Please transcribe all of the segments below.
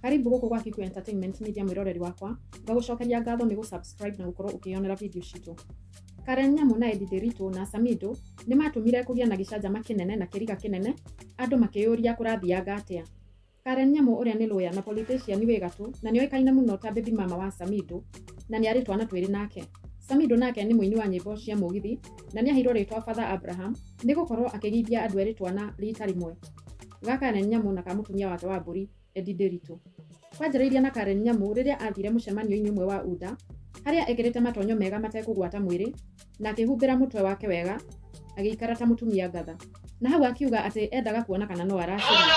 Karibu guku gwa Kikuyu Entertainment Media mwiroreri wakwa. Ngagucokeria ngatho ni gusubscribe na gukorwo ukionera video citu. Karen Nyamu na Eddie Nderitu na Samido ni matumire kugia na gicanjama kinene na kiriga kinene andu makiyuria kurathianga atia. Karen Nyamu uria ni lawyer na politician wi gatu na ni oikaine muno ta baby mama wa Samido na ni ari twana twiri nake. Samido nake ni muini wa nyimbo cia mugithi na ni ahirwo ritwa Father Abraham ni gukorwo akigithia andu eri twana rita rimwe. Karen Nyamu na kamutumia wake wa mburi Eddie Nderitu. Kwanjĩrĩirie na Karen Nyamu rĩrĩa athire mũcemanio-inĩ ũmwe wa UDA harĩa ekĩrĩte matonyo mega matekũgwata mwĩrĩ na akĩhumbĩra mũtwe wake wega agĩikara ta mũtumia ngatha na hau akiuga atĩ endaga kuona kana no araciria.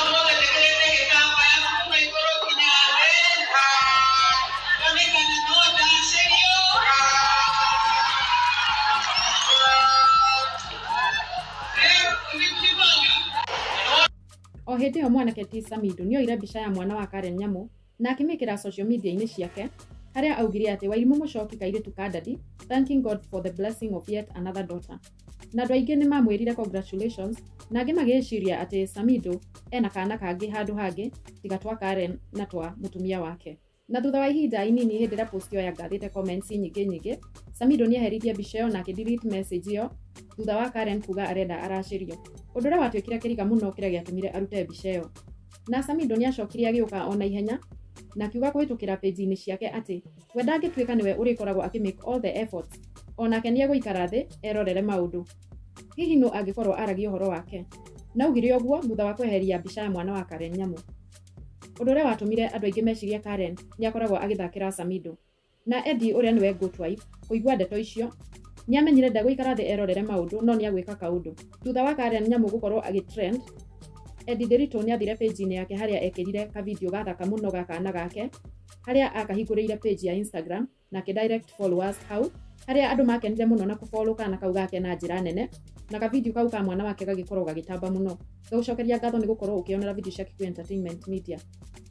O hĩndĩ ĩyo mwanake ti Samido nĩoire mbica ya mwana wa Karen Nyamu na akĩmĩkĩra social media-inĩ ciake harĩa augire atĩ Wairimũ Mũchoki kairĩtu ka Daddy, thanking God for the blessing of yet another daughter. Na andũ aingĩ nĩ mamwĩrire congratulations na angĩ magĩciria atĩ Samido ena kana kangĩ handũ hangĩ tiga twa Karen na twa mũtumia wake. Na thutha wa ihinda inini hĩndĩ ĩrĩa post ĩyo yangathĩte comments nyingĩ Samido nĩaheririe mbica ĩyo na akĩdelete message ĩyo thutha wa Karen kuga arenda aracirio. Ũndũ ũrĩa watuĩkire kĩriga mũno kĩrĩa gĩatũmire arute mbica ĩyo. Na Samido nĩacokire agĩũka ona ihenya na akiuga kũhĩtũkĩra page-inĩ ciake atĩ we ndangĩtuĩka nĩwe ũrĩkoragwo akĩmake all the efforts onake nĩegũikara thĩ erorere maũndũ. Hihi no angĩkorwo aragia ũhoro wake. Na augire ũguo thutha wa kweheria mbica ya mwana wa Karen Nyamu. Ũndũ ũrĩa watũmire andũ aingĩ mecirie Karen nĩakoragwo agĩthakĩra Samido. Na Eddie ũrĩa nĩwe goat wife kũigua ndeto icio nĩamenyire ndegũikara thĩ erorere maũndũ no nĩagwĩka kaũndũ. Thutha wa Karen Nyamu gũkorwo agĩtrend, Eddie Nderitu nĩathire page-inĩ yake harĩa ekĩrire ka video gathaka mũno ga kana gake harĩa akahingũrĩire page ya Instagram na direct followers hau harĩa andũ makenire mũno na kũfollow kana kau gake na njĩra nene na ka video kau ka mwana wake gagĩkorwo gagĩtamba mũno. Ngagucokeria ngatho nĩ gũkorwo ũkĩonera video cia Kikuyu Entertainment Media.